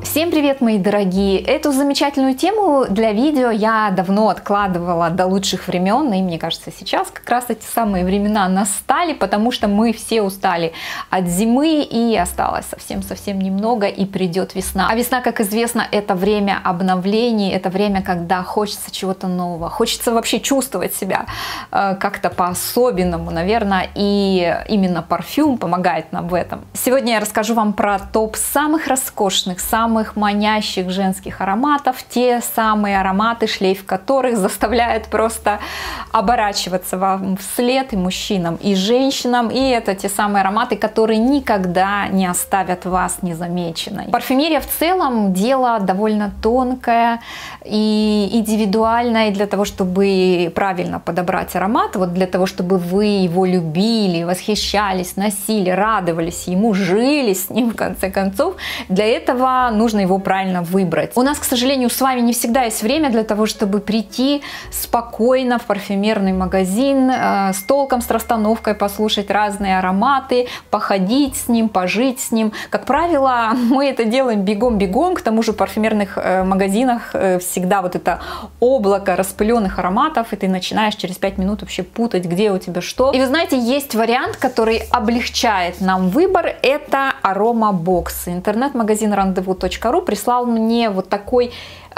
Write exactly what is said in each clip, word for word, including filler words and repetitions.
Всем привет, мои дорогие! Эту замечательную тему для видео я давно откладывала до лучших времен, и мне кажется, сейчас как раз эти самые времена настали, потому что мы все устали от зимы, и осталось совсем-совсем немного, и придет весна. А весна, как известно, это время обновлений, это время, когда хочется чего-то нового, хочется вообще чувствовать себя э, как-то по-особенному, наверное, и именно парфюм помогает нам в этом. Сегодня я расскажу вам про топ самых роскошных, самых манящих женских ароматов, те самые ароматы, шлейф которых заставляет просто оборачиваться вам вслед и мужчинам, и женщинам, и это те самые ароматы, которые никогда не оставят вас незамеченной. Парфюмерия в целом дело довольно тонкое и индивидуальное, и для того, чтобы правильно подобрать аромат, вот для того, чтобы вы его любили, восхищались, носили, радовались ему, жили с ним в конце концов, для этого нужно нужно его правильно выбрать. У нас, к сожалению, с вами не всегда есть время для того, чтобы прийти спокойно в парфюмерный магазин э, с толком, с расстановкой, послушать разные ароматы, походить с ним, пожить с ним. Как правило, мы это делаем бегом-бегом, к тому же в парфюмерных э, магазинах э, всегда вот это облако распыленных ароматов, и ты начинаешь через пять минут вообще путать, где у тебя что. И вы знаете, есть вариант, который облегчает нам выбор, это аромабоксы. Интернет-магазин рандеву точка ру прислал мне вот такой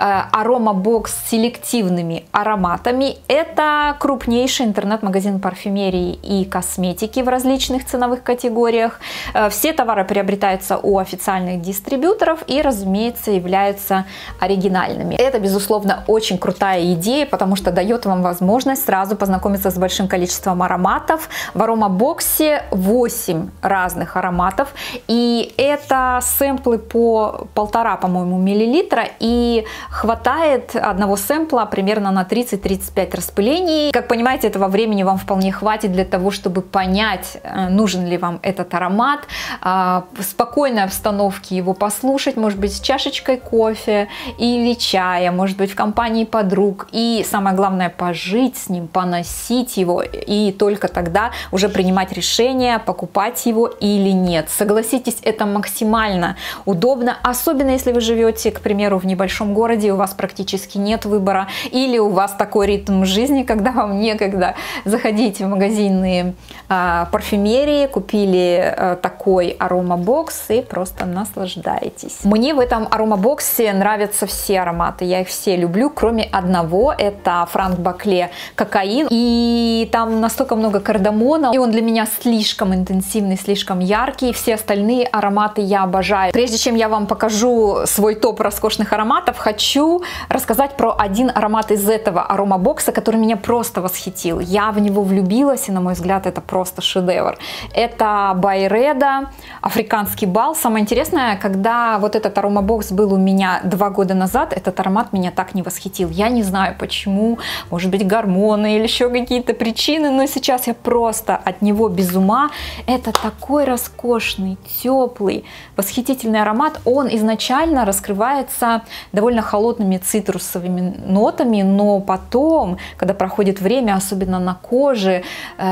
аромабокс с селективными ароматами. Это крупнейший интернет-магазин парфюмерии и косметики в различных ценовых категориях. Все товары приобретаются у официальных дистрибьюторов и, разумеется, являются оригинальными. Это, безусловно, очень крутая идея, потому что дает вам возможность сразу познакомиться с большим количеством ароматов. В аромабоксе восемь разных ароматов, и это сэмплы по полтора, по-моему, миллилитра, и хватает одного сэмпла примерно на тридцать-тридцать пять распылений. Как понимаете, этого времени вам вполне хватит для того, чтобы понять, нужен ли вам этот аромат, в спокойной обстановке его послушать, может быть, с чашечкой кофе или чая, может быть, в компании подруг. И самое главное, пожить с ним, поносить его, и только тогда уже принимать решение, покупать его или нет. Согласитесь, это максимально удобно, особенно если вы живете, к примеру, в небольшом городе, у вас практически нет выбора, или у вас такой ритм жизни, когда вам некогда заходить в магазины э, парфюмерии, купили э, такой аромабокс и просто наслаждаетесь. Мне в этом аромабоксе нравятся все ароматы, я их все люблю, кроме одного, это Франк Бакле Кокаин, и там настолько много кардамона, и он для меня слишком интенсивный, слишком яркий, все остальные ароматы я обожаю. Прежде чем я вам покажу свой топ роскошных ароматов, хочу рассказать про один аромат из этого аромабокса, который меня просто восхитил. Я в него влюбилась, и, на мой взгляд, это просто шедевр. Это Байреда, африканский бал. Самое интересное, когда вот этот аромабокс был у меня два года назад, этот аромат меня так не восхитил. Я не знаю почему, может быть, гормоны или еще какие-то причины, но сейчас я просто от него без ума. Это такой роскошный, теплый, восхитительный аромат. Он изначально раскрывается довольно холодными цитрусовыми нотами, но потом, когда проходит время, особенно на коже,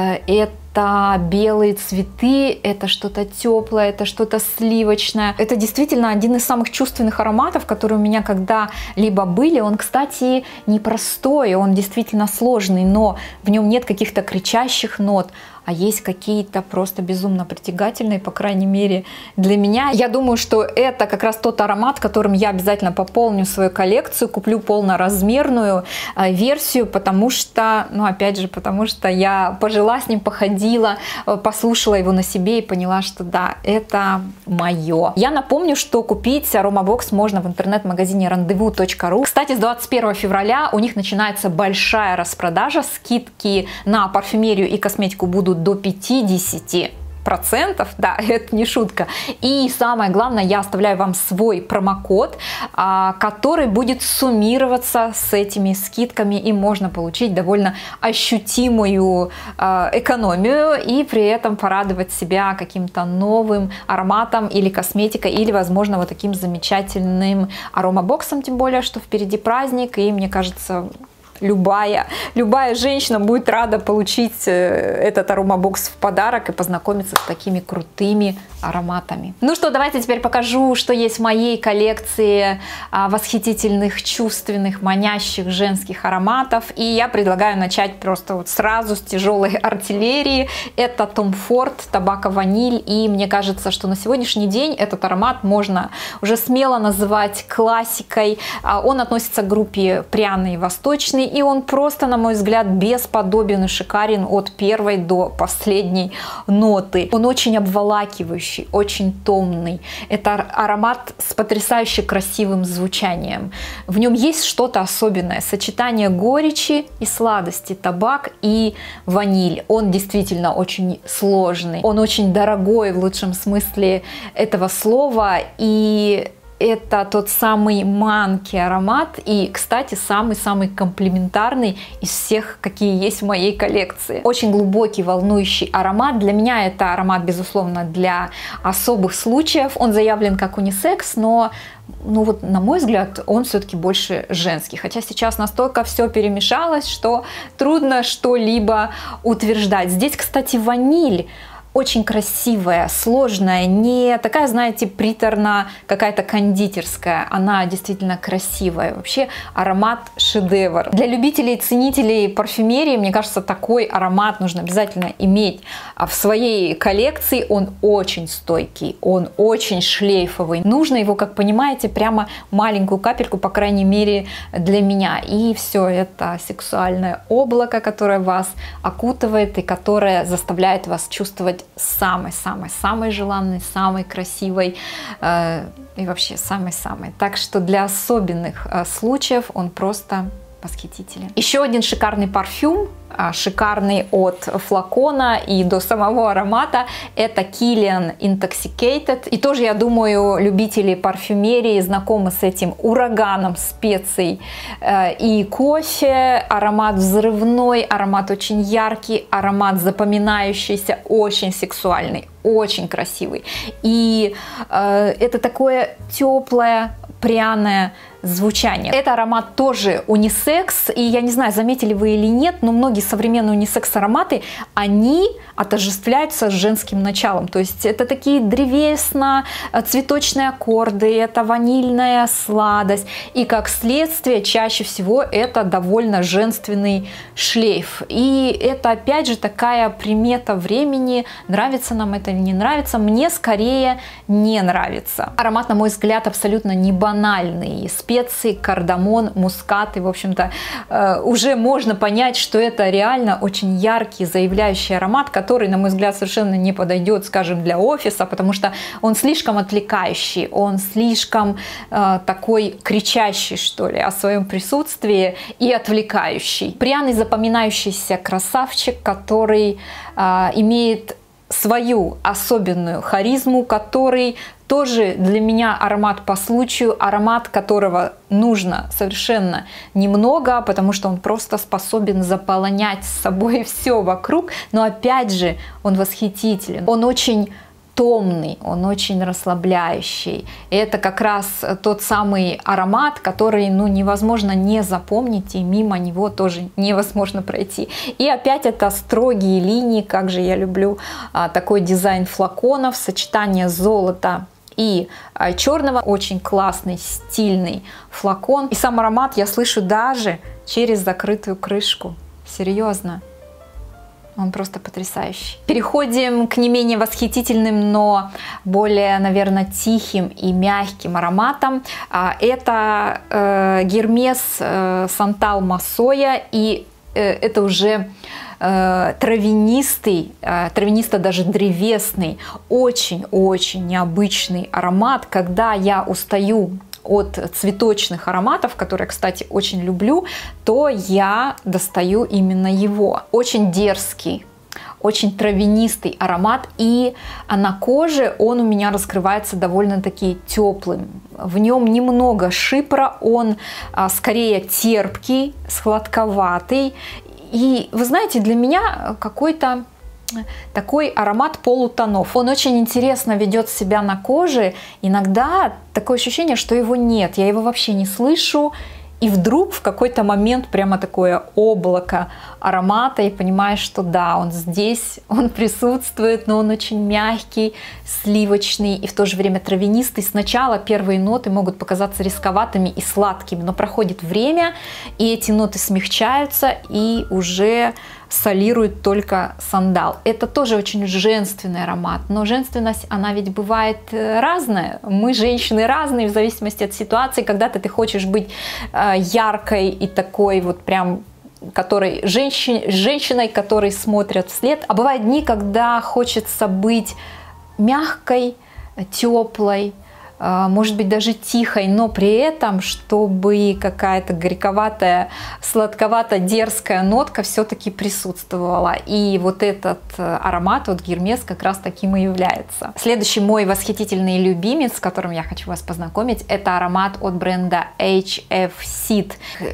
это белые цветы, это что-то теплое, это что-то сливочное. Это действительно один из самых чувственных ароматов, которые у меня когда-либо были. Он, кстати, непростой, он действительно сложный, но в нем нет каких-то кричащих нот, а есть какие-то просто безумно притягательные, по крайней мере, для меня. Я думаю, что это как раз тот аромат, которым я обязательно пополню свою коллекцию, куплю полноразмерную э, версию, потому что, ну, опять же, потому что я пожила с ним, походила, э, послушала его на себе и поняла, что да, это мое. Я напомню, что купить аромабокс можно в интернет-магазине рандеву точка ру. Кстати, с двадцать первого февраля у них начинается большая распродажа, скидки на парфюмерию и косметику будут до пятидесяти процентов, да, это не шутка. И самое главное, я оставляю вам свой промокод, который будет суммироваться с этими скидками, и можно получить довольно ощутимую экономию и при этом порадовать себя каким-то новым ароматом или косметикой, или, возможно, вот таким замечательным аромабоксом, тем более, что впереди праздник, и мне кажется, любая, любая женщина будет рада получить этот аромабокс в подарок и познакомиться с такими крутыми ароматами. Ну что, давайте теперь покажу, что есть в моей коллекции восхитительных, чувственных, манящих женских ароматов. И я предлагаю начать просто вот сразу с тяжелой артиллерии. Это Tom Ford Tobacco Vanille. И мне кажется, что на сегодняшний день этот аромат можно уже смело называть классикой. Он относится к группе пряный и восточный. И он просто, на мой взгляд, бесподобен и шикарен от первой до последней ноты. Он очень обволакивающий, очень томный. Это аромат с потрясающе красивым звучанием. В нем есть что-то особенное. Сочетание горечи и сладости, табак и ваниль. Он действительно очень сложный. Он очень дорогой в лучшем смысле этого слова. И это тот самый манки аромат и, кстати, самый-самый комплементарный из всех, какие есть в моей коллекции. Очень глубокий, волнующий аромат. Для меня это аромат, безусловно, для особых случаев. Он заявлен как унисекс, но ну вот, на мой взгляд, он все-таки больше женский. Хотя сейчас настолько все перемешалось, что трудно что-либо утверждать. Здесь, кстати, ваниль очень красивая, сложная, не такая, знаете, приторно какая-то кондитерская. Она действительно красивая. Вообще аромат шедевр. Для любителей и ценителей парфюмерии, мне кажется, такой аромат нужно обязательно иметь в своей коллекции. Он очень стойкий, он очень шлейфовый. Нужно его, как понимаете, прямо маленькую капельку, по крайней мере, для меня. И все это сексуальное облако, которое вас окутывает и которое заставляет вас чувствовать самой-самой-самой желанной, самой красивой э, и вообще самой-самой. Так что для особенных э, случаев он просто восхитителен. Еще один шикарный парфюм, шикарный от флакона и до самого аромата, это Kilian Intoxicated. И тоже, я думаю, любители парфюмерии знакомы с этим ураганом специй э, и кофе. Аромат взрывной, аромат очень яркий, аромат запоминающийся, очень сексуальный, очень красивый. И э, это такое теплое, пряное звучание. Это аромат тоже унисекс, и я не знаю, заметили вы или нет, но многие современные унисекс ароматы, они отождествляются с женским началом. То есть это такие древесно-цветочные аккорды, это ванильная сладость, и как следствие чаще всего это довольно женственный шлейф. И это опять же такая примета времени, нравится нам это или не нравится. Мне скорее не нравится. Аромат, на мой взгляд, абсолютно не банальный. Специи, кардамон, мускат, и, в общем-то, э, уже можно понять, что это реально очень яркий, заявляющий аромат, который, на мой взгляд, совершенно не подойдет, скажем, для офиса, потому что он слишком отвлекающий, он слишком э, такой кричащий, что ли, о своем присутствии и отвлекающий. Пряный, запоминающийся красавчик, который э, имеет свою особенную харизму, который тоже для меня аромат по случаю, аромат которого нужно совершенно немного, потому что он просто способен заполонять с собой все вокруг, но опять же он восхитителен, он очень томный, он очень расслабляющий. И это как раз тот самый аромат, который, ну, невозможно не запомнить, и мимо него тоже невозможно пройти. И опять это строгие линии, как же я люблю а, такой дизайн флаконов, сочетание золота и а, черного. Очень классный, стильный флакон. И сам аромат я слышу даже через закрытую крышку. Серьезно. Он просто потрясающий. Переходим к не менее восхитительным, но более, наверное, тихим и мягким ароматам. Это Гермес Сантал Масоя, и это уже травянистый, травянисто даже древесный, очень-очень необычный аромат. Когда я устаю от цветочных ароматов, которые, кстати, очень люблю, то я достаю именно его. Очень дерзкий, очень травянистый аромат, и на коже он у меня раскрывается довольно-таки теплым. В нем немного шипра, он а, скорее терпкий, сладковатый. И вы знаете, для меня какой-то такой аромат полутонов. Он очень интересно ведет себя на коже. Иногда такое ощущение, что его нет. Я его вообще не слышу. И вдруг в какой-то момент прямо такое облако аромата, и понимаешь, что да, он здесь, он присутствует, но он очень мягкий, сливочный и в то же время травянистый. Сначала первые ноты могут показаться рисковатыми и сладкими, но проходит время, и эти ноты смягчаются, и уже солирует только сандал. Это тоже очень женственный аромат, но женственность, она ведь бывает разная. Мы, женщины, разные в зависимости от ситуации. Когда-то ты хочешь быть яркой и такой вот прям, которой, женщин, женщиной, которой смотрят вслед. А бывают дни, когда хочется быть мягкой, теплой, может быть даже тихой, но при этом, чтобы какая-то горьковатая, сладковатая, дерзкая нотка все-таки присутствовала. И вот этот аромат, вот Гермес, как раз таким и является. Следующий мой восхитительный любимец, с которым я хочу вас познакомить, это аромат от бренда эйч эф Seed.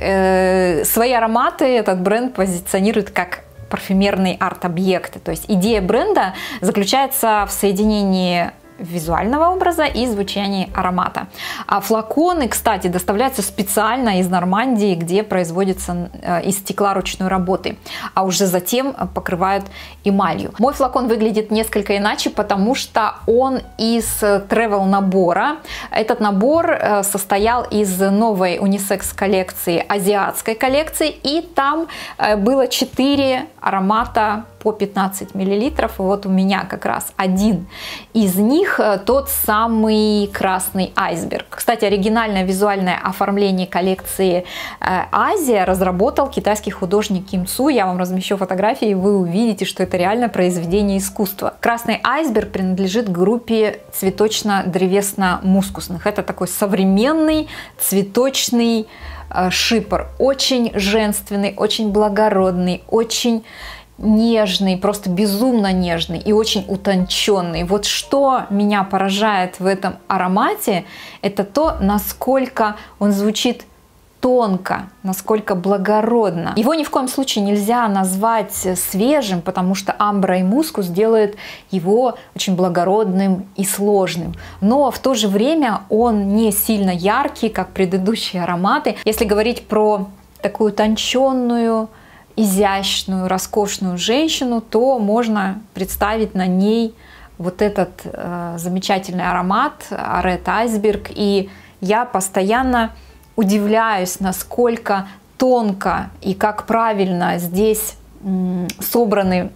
Э, свои ароматы этот бренд позиционирует как парфюмерные арт-объекты. То есть идея бренда заключается в соединении визуального образа и звучания аромата. А флаконы, кстати, доставляются специально из Нормандии, где производится из стекла ручной работы, а уже затем покрывают эмалью. Мой флакон выглядит несколько иначе, потому что он из travel набора. Этот набор состоял из новой унисекс коллекции, азиатской коллекции, и там было четыре аромата по пятнадцать миллилитров. И вот у меня как раз один из них тот самый красный айсберг. Кстати, оригинальное визуальное оформление коллекции Азия разработал китайский художник Ким Цу. Я вам размещу фотографии, и вы увидите, что это реально произведение искусства. Красный айсберг принадлежит группе цветочно-древесно-мускусных. Это такой современный цветочный шипр. Очень женственный, очень благородный, очень нежный, просто безумно нежный и очень утонченный. Вот что меня поражает в этом аромате, это то, насколько он звучит тонко, насколько благородно. Его ни в коем случае нельзя назвать свежим, потому что амбра и мускус делают его очень благородным и сложным. Но в то же время он не сильно яркий, как предыдущие ароматы. Если говорить про такую утонченную, изящную, роскошную женщину, то можно представить на ней вот этот э, замечательный аромат Red Iceberg. И я постоянно удивляюсь, насколько тонко и как правильно здесь м, собраны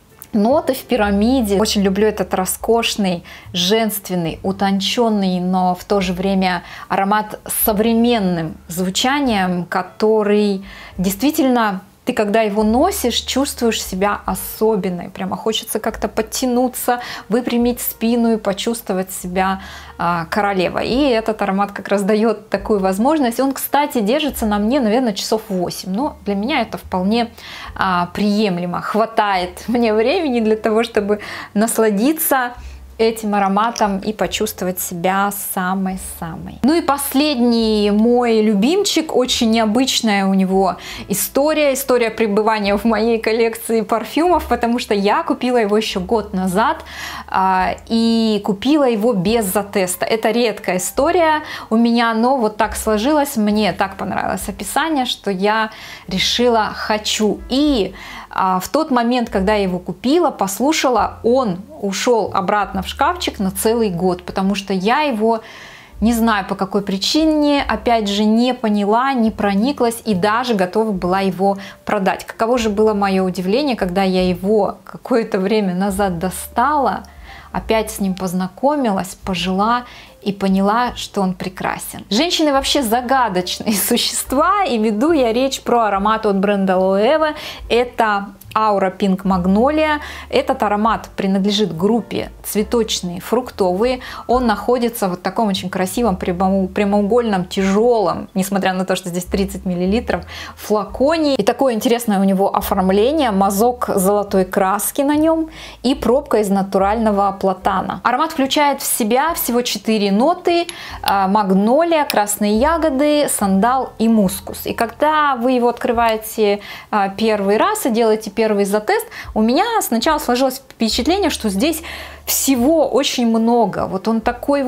ноты в пирамиде. Очень люблю этот роскошный, женственный, утонченный, но в то же время аромат с современным звучанием, который действительно... Ты, когда его носишь, чувствуешь себя особенной. Прямо хочется как-то подтянуться, выпрямить спину и почувствовать себя а, королевой. И этот аромат как раз дает такую возможность. Он, кстати, держится на мне, наверное, часов восемь. Но для меня это вполне а, приемлемо. Хватает мне времени для того, чтобы насладиться этим ароматом и почувствовать себя самой-самой. Ну и последний мой любимчик, очень необычная у него история, история пребывания в моей коллекции парфюмов, потому что я купила его еще год назад а, и купила его без затеста. Это редкая история у меня, но вот так сложилось, мне так понравилось описание, что я решила хочу. И а, в тот момент, когда я его купила, послушала, он ушел обратно в шкафчик на целый год, потому что я его, не знаю по какой причине, опять же, не поняла, не прониклась и даже готова была его продать. Каково же было мое удивление, когда я его какое-то время назад достала, опять с ним познакомилась, пожила и поняла, что он прекрасен. Женщины вообще загадочные существа, и веду я речь про аромат от бренда Loewe. Это Aura Pink Magnolia. Этот аромат принадлежит группе цветочные, фруктовые. Он находится в таком очень красивом прямоугольном, тяжелом, несмотря на то, что здесь тридцать миллилитров, флаконе. И такое интересное у него оформление, мазок золотой краски на нем и пробка из натурального платана. Аромат включает в себя всего четыре ноты: магнолия, красные ягоды, сандал и мускус. И когда вы его открываете первый раз и делаете первый затест, у меня сначала сложилось впечатление, что здесь всего очень много. Вот он такой вот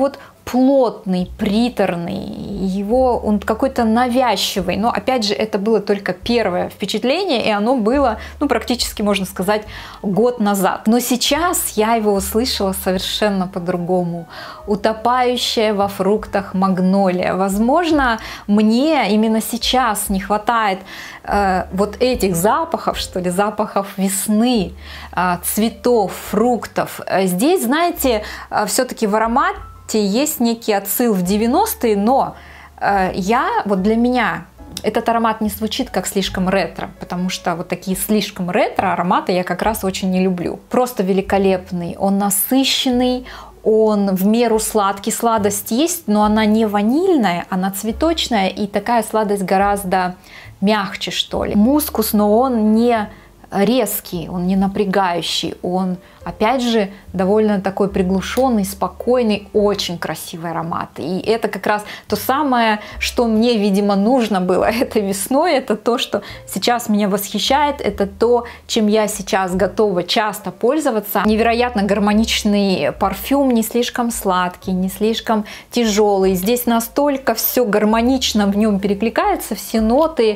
плотный, приторный, его он какой-то навязчивый. Но опять же, это было только первое впечатление, и оно было, ну, практически, можно сказать, год назад. Но сейчас я его услышала совершенно по-другому. Утопающая во фруктах магнолия. Возможно, мне именно сейчас не хватает э, вот этих запахов, что ли, запахов весны, э, цветов, фруктов. Здесь, знаете, э, все-таки в аромате есть некий отсыл в девяностые, но э, я, вот для меня этот аромат не звучит как слишком ретро, потому что вот такие слишком ретро ароматы я как раз очень не люблю. Просто великолепный, он насыщенный, он в меру сладкий, сладость есть, но она не ванильная, она цветочная, и такая сладость гораздо мягче, что ли. Мускус, но он не резкий, он не напрягающий, он, опять же, довольно такой приглушенный, спокойный, очень красивый аромат. И это как раз то самое, что мне, видимо, нужно было этой весной, это то, что сейчас меня восхищает, это то, чем я сейчас готова часто пользоваться. Невероятно гармоничный парфюм, не слишком сладкий, не слишком тяжелый. Здесь настолько все гармонично в нем перекликается, все ноты,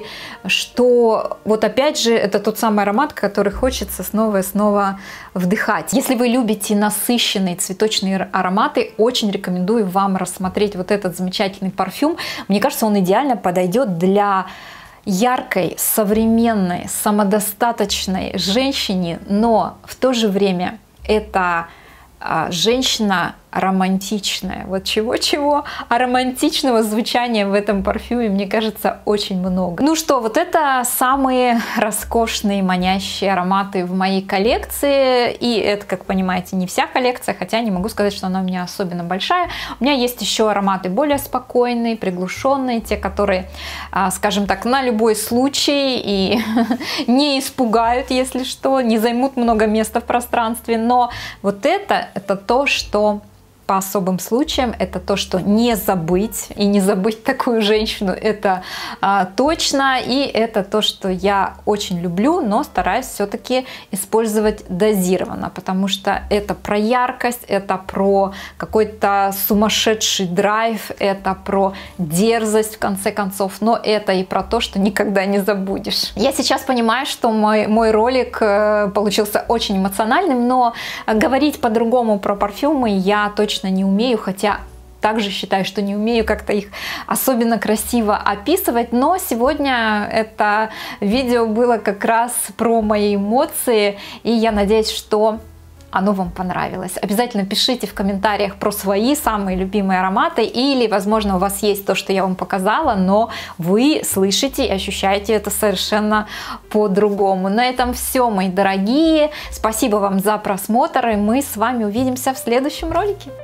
что вот опять же, это тот самый аромат, который хочется снова и снова вдыхать. Если вы любите насыщенные цветочные ароматы, очень рекомендую вам рассмотреть вот этот замечательный парфюм. Мне кажется, он идеально подойдет для яркой, современной, самодостаточной женщине, но в то же время это а, женщина романтичная. Вот чего-чего, а романтичного звучания в этом парфюме, мне кажется, очень много. Ну что, вот это самые роскошные, манящие ароматы в моей коллекции. И это, как понимаете, не вся коллекция, хотя не могу сказать, что она у меня особенно большая. У меня есть еще ароматы более спокойные, приглушенные, те, которые, скажем так, на любой случай и не испугают, если что, не займут много места в пространстве. Но вот это, это то, что по особым случаям, это то, что не забыть, и не забыть такую женщину, это а, точно, и это то, что я очень люблю, но стараюсь все-таки использовать дозированно, потому что это про яркость, это про какой-то сумасшедший драйв, это про дерзость, в конце концов, но это и про то, что никогда не забудешь. Я сейчас понимаю, что мой, мой ролик получился очень эмоциональным, но говорить по-другому про парфюмы я точно не умею, хотя также считаю, что не умею как-то их особенно красиво описывать, но сегодня это видео было как раз про мои эмоции, и я надеюсь, что оно вам понравилось. Обязательно пишите в комментариях про свои самые любимые ароматы, или, возможно, у вас есть то, что я вам показала, но вы слышите и ощущаете это совершенно по-другому. На этом все, мои дорогие. Спасибо вам за просмотр, и мы с вами увидимся в следующем ролике.